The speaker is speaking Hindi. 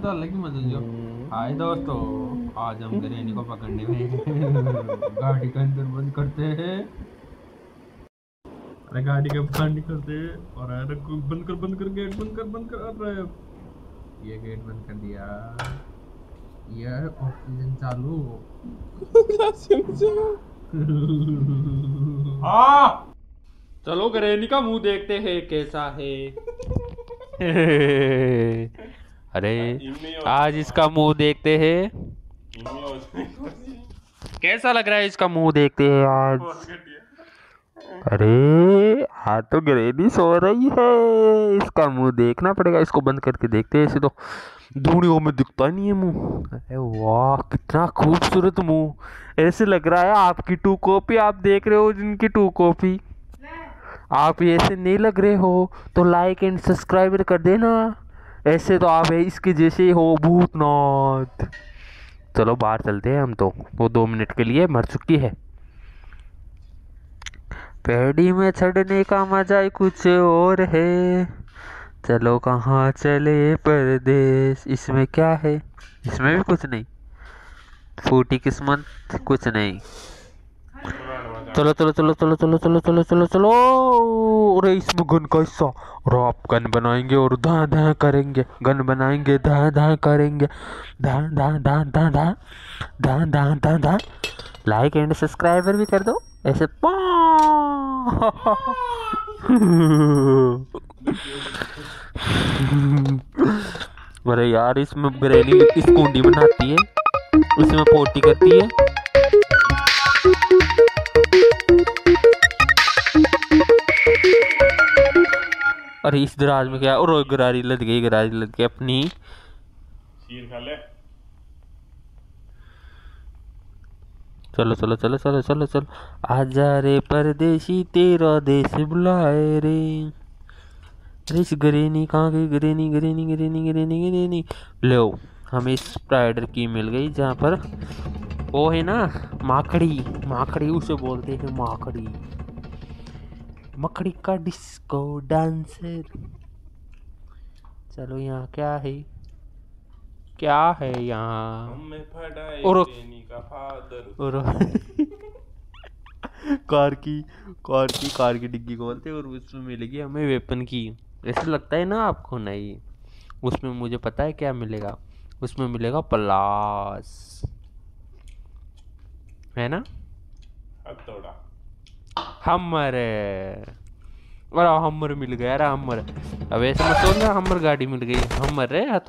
तो अलग ही मजा जो। हाय दोस्तों, आज हम गरेनी को पकड़ने में गाड़ी का अंदर बंद करते हैं। अरे गाड़ी का बाहर निकलते हैं और अरे बंद कर गेट बंद कर अरे ये गेट बंद कर दिया। ये ऑक्सीजन चालू। हाँ, चलो गरेनी का मुंह देखते हैं कैसा है। अरे आज इसका मुंह देखते हैं कैसा लग रहा है। इसका मुंह देखते हैं आज। अरे आज तो गरेनी सो रही है, इसका मुंह देखना पड़ेगा। इसको बंद करके देखते हैं। ऐसे तो धूड़ियों में दिखता नहीं है मुंह। अरे वाह, कितना खूबसूरत मुंह। ऐसे लग रहा है आपकी टू कॉपी आप देख रहे हो, जिनकी टू कॉपी आप ऐसे नहीं लग रहे हो तो लाइक एंड सब्सक्राइब कर देना। ऐसे तो आप इसके जैसे हो भूतनाथ। चलो बाहर चलते हैं हम तो, वो 2 मिनट के लिए मर चुकी है। पेड़ी में चढ़ने का मजा ही कुछ और है। चलो कहाँ चले परदेश। इसमें क्या है? इसमें भी कुछ नहीं, फूटी किस्मत कुछ नहीं। चलो चलो चलो चलो चलो चलो चलो चलो चलो। अरे इसमें गन का हिस्सा। और आप गन बनाएंगे और धा धा करेंगे। गन बनाएंगे धा धा करेंगे। धा धा धा धा धा धा धा धा धा। लाइक एंड सब्सक्राइबर भी कर दो ऐसे। अरे यार, इसमें गरेनी इस कुंडी बनाती है, उसमें पोटी करती है। अरे इस दराज में क्या? और गरारी लग गई, गरारी लग गई अपनी। खीर खा ले। चलो चलो चलो चलो चलो चलो। आजा रे परदेसी, तेरा देश बुलाए रे। अरे इस गरेनी कहाँ गई? गरेनी गरेनी गरेनी गरेनी गरेनी। लो, हमें स्पाइडर की मिल गई, जहाँ पर वो है ना माकड़ी। माकड़ी उसे बोलते हैं, माकड़ी। मकड़ी का डिस्को डांसर। चलो यहाँ क्या है? क्या है यहाँ? और कार की डिग्गी खोलते और उसमें मिलेगी हमें वेपन की। ऐसा लगता है ना आपको? नहीं, उसमें मुझे पता है क्या मिलेगा। उसमें मिलेगा प्लास, है ना? हमर। और हमर मिल गया। अरे हमर, अब ऐसे मत सोचना हमर गाड़ी मिल गई। हमर रे